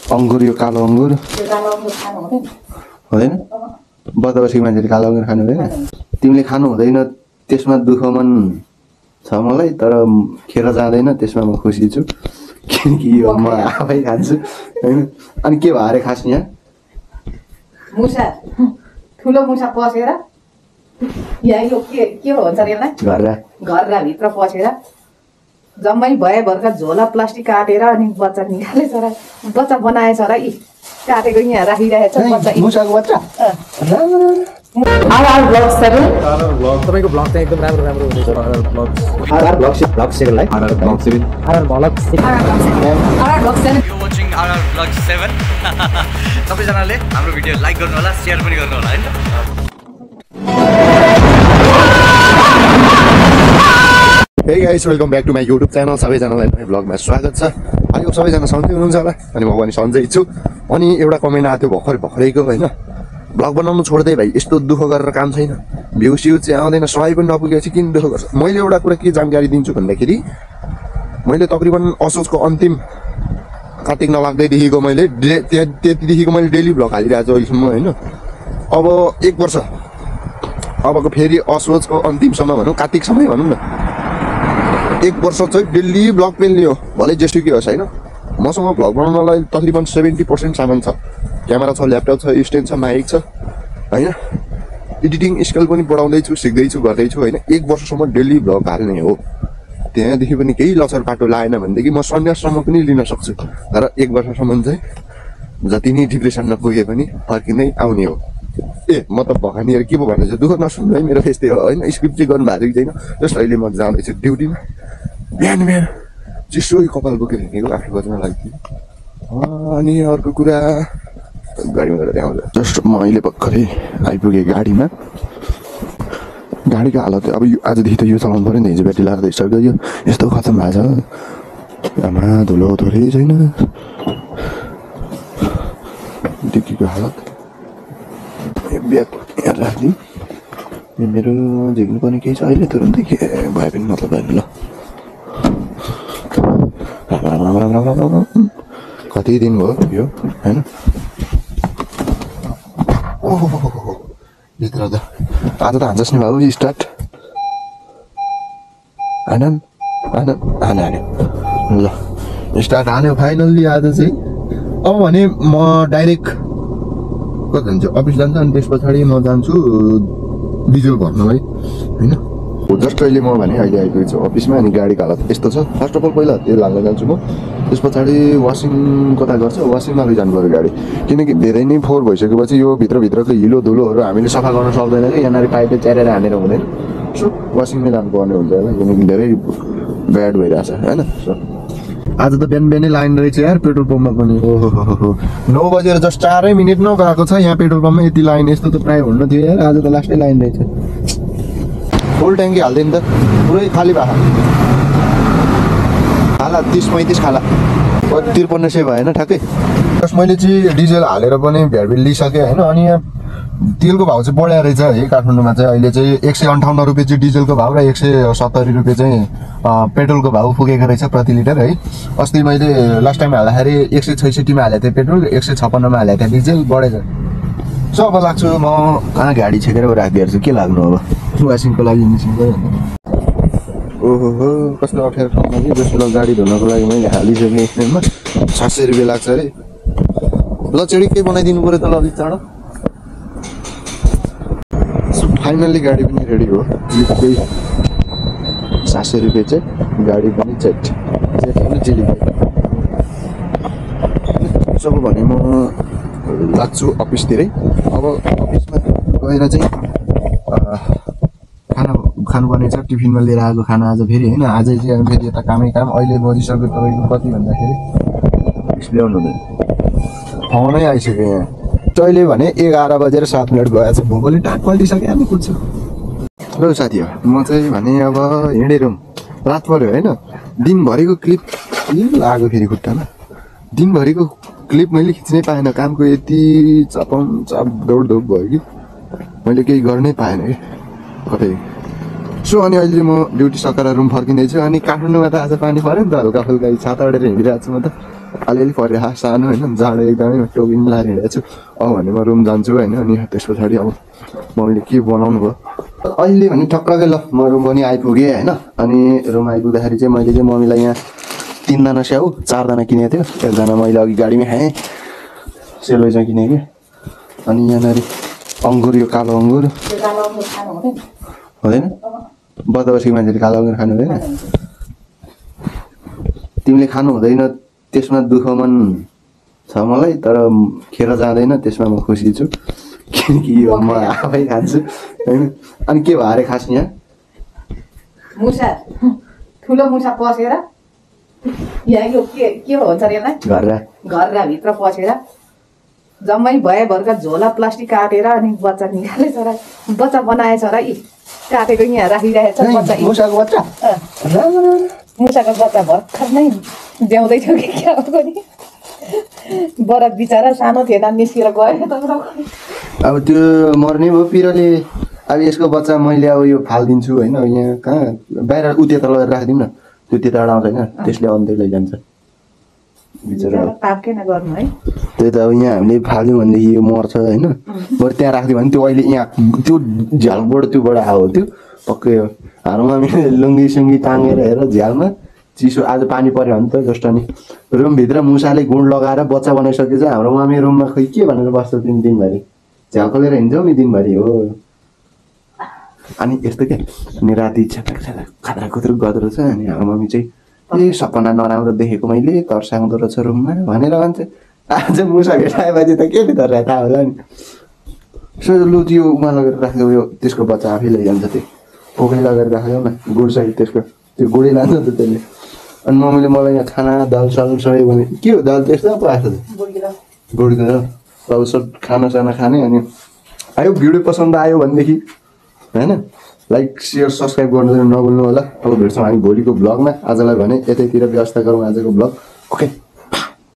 अंगुर यो कालो अंगुर हुँदैन बदबसीको मान्छेले कालो अंगुर खानु हुँदैन तिमीले खानु हुँदैन त्यसमा दुःख मन छ मलाई तर खेर जाँदैन त्यसमा म खुसी छु किनकि यो म आफै खान्छु हैन अनि के भयो अरे खास यहाँ मुसा ठुलो मुसा पसेर यहाँ यो के भन्छ रे यसलाई घररा भित्र पसेर जम्मै भएभरका झोला प्लास्टिक काटेर अनि बच्चा निकालेछ र बच्चा बनाएछ र यी काटेको यहाँ राखिरहेछ बच्चा मुसाको बच्चा आरआर ब्लग 7 आरआर ब्लग तपाईको ब्लग चाहिँ एकदम राम्रो राम्रो हुँदैछ आरआर ब्लग ब्लग 7 लाई RR blog 7 RR blog 7 RR blog 7 you watching RR blog 7 सबैजनाले हाम्रो भिडियो लाइक गर्नु होला शेयर पनि गर्नु होला हैन Hey guys, welcome back to my YouTube channel. सबैजनालाई नयाँ ब्लगमा स्वागत छ। आजको सबैजना सन्चै हुनुहुन्छ होला अनि म पनि सन्चै छु। अनि एउटा कमेन्ट आएको थियो भर्खरैको हैन। ब्लग बनाउनु छोड्दै भाइ यस्तो दुःख गरेर काम छैन। भ्युज चाहिँ आउँदैन सबै पनि नपुगेपछि किन दुःख गर्छ। मैले एउटा कुरा के जानकारी दिन्छु भन्दाखेरि मैले तकरिबन असोजको अन्तिम कार्तिक नलाग्दैदेखिको मैले त्यतिदेखिको मैले डेली ब्लग हालिरहेको छु अहिलेसम्म हैन। अब 1 वर्ष अबको फेरि असोजको अन्तिमसम्म भनौँ कार्तिकसम्मै भनौँ न 1 वर्ष चाहिँ डेली ब्लग पेल्ने हो भलै जेसुकै होस् हैन मसँग ब्लग बनाउनलाई तकरिबन 70% सामान छ क्यामेरा छ ल्यापटप छ स्ट्यान्ड छ माइक छ हैन एडिटिङ स्किल पनि बढाउँदैछु सिक्दैछु गर्दैछु हैन 1 वर्षसम्म डेली ब्लग हाल्ने हो त्यहाँदेखि पनि केही लचर पाटो लाएन भनेदेखि म सन्याससम्म पनि लिन सक्छु तर 1 वर्षसम्म चाहिँ जति नै डिप्रेसनमा पुगे पनि फर्किँदै आउने हो म त भगानीहरु के पो भन्दैछु दुःख नसुन्नु है मेरो फेस हो हैन स्क्रिप्ट चाहिँ गर्नु भएको छैन जस्ट अहिले म जाँदैछु ड्युटीमा बिहान चिसो कपाल बोकेर हिँडेको आफै बज्न लाग्थ्यो अनि अर्को कुरा गाडीमा गएर आउँदा जस्ट म अहिले भर्खरै आइपुगेँ गाडीमा गाडीको हालत अब आजदेखि त यो चलाउनु पऱ्यो नि हिजो ब्याट्री लाग्दै सकियो यो यस्तो खतम भएको छ आमा धुलो थोरै छैन डिक्कीको हालत ब्याग यहाँ राखिदिउँ मेरो झिक्नु पर्ने केही छ अहिले तुरन्तै के भए पनि मतलब भएन ल कति दिन भयो यो होइन भित्र त आज त हान्छस् नि बाबु स्टार्ट हान्यो ल स्टार्ट हान्यो फाइनल्ली आज चाहिँ अब भने म डाइरेक्ट कता जान्छु अफिस जान्छ अनि त्यस पछाडि म जान्छु डिजल भर्नलाई होइन जस्ट अहिले म भने अहिले आइपुगेको छु अफिसमा अनि गाडीको हालत यस्तो छ फर्स्ट अफ अल पहिला तेल हाल्न जान्छु म त्यस पछाडि वासिङ कता गर्छ वासिङमा लैजानु पर्यो गाडी किनकि धेरै नै फोहोर भइसकेपछि यो भित्रको हिलो धुलोहरू हामीले सफा गर्न सक्दैन कि यहाँनिर पाइपले च्यारेर हानेर हुँदैन सो वासिङमै जानुपर्ने हुन्छ होला किनकि धेरै ब्याड भइरहेछ होइन सो आज त बिहानै लाइन रहेछ यार पेट्रोल पम्पमा पनि ओहो 9 बजेर जस्ट 4 मिनेट नगएको छ यहाँ पेट्रोल पम्पमा यति लाइन यस्तो त प्राय हुन्न थियो यार आज त लास्टै लाइन रहेछ फुल ट्याङ्की हाल्दैन त पुरै खाली भए खाला 30-35 खाला 5300 भएन ठ्याक्कै जस्ट मैले चाहिँ डिजल हालेर पनि भ्याडबिल लिइसकेँ होइन अनि यहाँ तेलको भाउ चाहिँ बढ्या रहेछ है काठमाडौँमा चाहिँ अहिले चाहिँ 158 रुपियाँ चाहिँ डिजलको भाउ र 170 रुपियाँ चाहिँ पेट्रोलको भाउ पुगेको रहेछ प्रति लिटर है अस्ति मैले लास्ट टाइम हाल्दाखेरि 166 मा हालेको थिएँ पेट्रोल 156 मा हालेको थिएँ डिजल बढेछ सो अब लाग्छु म कहाँ गाडी छेकेर राखिदिएर के लाग्नु अब वासिङको लागि निस्किन्छ ओहो कस्तो अप्ठ्यारो ठाउँमा कि जस्तो गाडी धुनको लागि मैले हालिसकेँ स्ट्यान्डमा 700 रुपियाँ लाग्छ अरे ल चेडिकै बनाइदिनु पऱ्यो त ल अलिक चाँडो फाइनल्ली गाडी पनि रेडी हो 700 रुपियाँ चाहिँ गाडी पनि चेट पनि चिलिकै सब भने म लाग्छु अफिसतिरै अब अफिसमा गएर चाहिँ खाना खानुपर्ने छ टिफिनमा लिएर आएको खाना आज फेरि होइन आजै चाहिँ फेरि यता कामै काम अहिले बजिसक्यो तपाईँको कति भन्दाखेरि ल्याउनु हुँदैन फोनै आइसक्यो यहाँ अहिले भने 11 बजेर 7 मिनट गएछ भोकले टाक पल्टिसक्यो हामी पुग्छु ल साथी हो म चाहिँ भने अब हिँडेर रात पर्यो होइन दिनभरिको क्लिप लाग्यो फेरि खुट्टामा दिनभरिको क्लिप मैले खिच्नै पाएन कामको यति चाप दौडधौप भयो कि मैले केही गर्नै पाएन कि कतै सो अनि अहिले म ड्युटी सकेर रुम फर्किँदैछु अनि काठमाडौँमा त आज पानी पऱ्यो नि त हल्का फुल्का छाता ओढेर हिँडिरहेको छु म त अलिअलि परिरहेको सानो होइन जाडो एकदमै टोपिन लाएर हिँडेको छु अब भने म रुम जान्छु होइन अनि त्यस पछाडि अब मम्मीले के बनाउनु भयो अहिले भने ठक्कै ल म रुम पनि आइपुगेँ होइन अनि रुम आइपुग्दाखेरि चाहिँ मैले चाहिँ मम्मीलाई यहाँ 3 दाना स्याउ 4 दाना किनेको थियो एकजना मैले अघि गाडीमै खाएँ सेलरोटी चाहिँ किनेको अनि यहाँनिर अङ्गुर यो कालो अङ्गुर हुँदैन बदबसीको मान्छेले कालो अङ्गुर खानु हुँदैन तिमीले खानु हुँदैन त्यसमा दुःख मन छ मलाई तर खेर जाँदैन त्यसमा म खुसी छु किनकि यो म आफै खान्छु होइन अनि के भयो अरे खास यहाँ मुसा ठुलो मुसा पसेर यहाँ यो के भन्छ अरे यसलाई घररा भित्र पसेर जम्मै भएभरका झोला प्लास्टिक काटेर अनि बच्चा निकालेछ र बच्चा बनाएछ र यी काटेको यहाँ राखिरहेछ बच्चा मुसाको बच्चा मुसाको बच्चा भर्खर नै ज्याउँदै थियो कि क्या हो नि बरत बिचरा सानो थिएन निस्केर गयो त अब त्यो मर्ने भयो पिरोले अब यसको बच्चा मैले अब यो फालिदिन्छु होइन यहाँ कहाँ बाहिर उतेर लगेर राखिदिउँ न त्यो त्यताबाट आउँछ होइन त्यसले अन्त्य लैजान्छ बिचरा पाकेन गर्नु है त्यही त अब यहाँ हामीले फाल्यौँ भनेदेखि यो मर्छ होइन बरु त्यहाँ राखिदियो भने त्यो अहिले यहाँ त्यो झ्यालबाट त्योबाट आयो त्यो पक्कै हो हाम्रोमा हामीले लुङ्गी सुङ्गी टाँगेर हेर झ्यालमा चिसो आज पानी पऱ्यो भने त जस्ट अनि रुमभित्र मुसाले गुण लगाएर बच्चा बनाइसकेछ हाम्रो मामी रुममा खै के भनेर बस्छ तिमी दिनभरि झ्याल खोलेर हिँड्छौ नि दिनभरि हो अनि यस्तो क्या अनि राति खाद्रा खुद्रुक गर्दो रहेछ अनि हाम्रो मम्मी चाहिँ ए सपना नराम्रो देखेको मैले तर्साउँदो रहेछ रुममा भनेर भन्छ आज मुसा भेटाएपछि त के तर्सा थाहा होला नि सो लु त्यो उमा लगेर राख्यो यो त्यसको बच्चा आफै लैजान्छ त्यो पोखरी लगेर राख्यो न गुडसहित त्यसको त्यो गुडी लान्छ त त्यसले अनि मम्मीले मलाई यहाँ खाना दाल साल सबै भने के हो दाल त्यस्तो पो आएको छ गुडको दाल सब खानासाना खाने अनि आयो भिडियो पसन्द आयो भनेदेखि होइन लाइक सेयर सब्सक्राइब गर्नु नभुल्नु होला अब भेट्छौँ हामी भोलिको ब्लगमा आजलाई भने यतैतिर व्यवस्था गरौँ आजको ब्लग ओके